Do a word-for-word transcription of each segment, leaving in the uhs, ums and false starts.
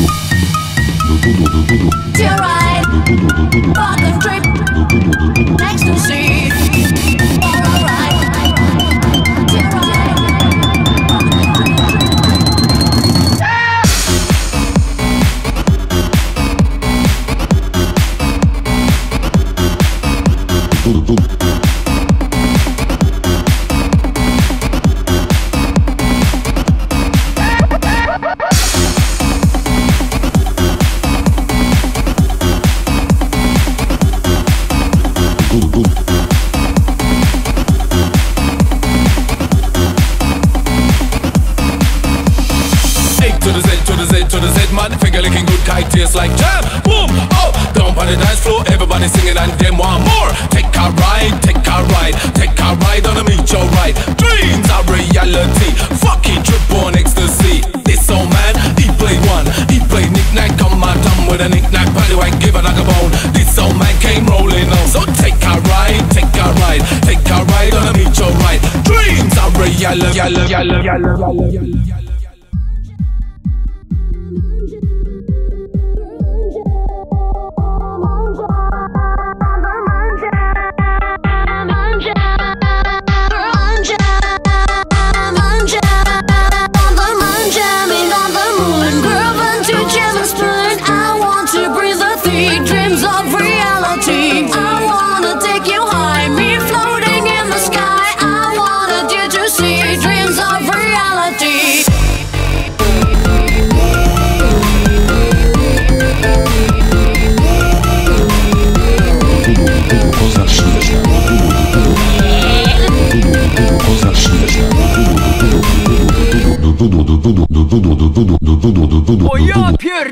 your right, fucking trip, next to see. Alright, to your right. Finger licking good kite tastes like jam. Boom, oh, down on the dance floor, everybody singing and them want more. Take a ride, take a ride, take a ride on a meteorite. Dreams are reality, fucking trip on ecstasy. This old man, he played one, he played knick-knack on my tongue with a knick-knack, paddywhack, give a knock a bone. This old man came rolling on, so take a ride, take a ride, take a ride on a meteorite. Dreams are reality. O ja pierd...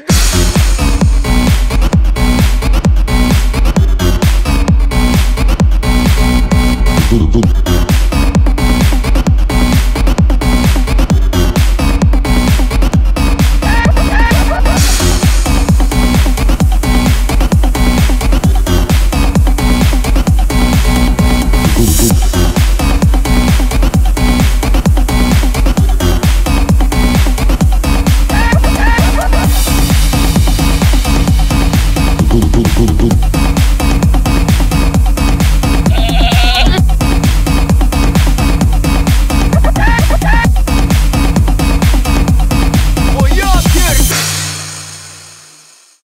Boom, boom.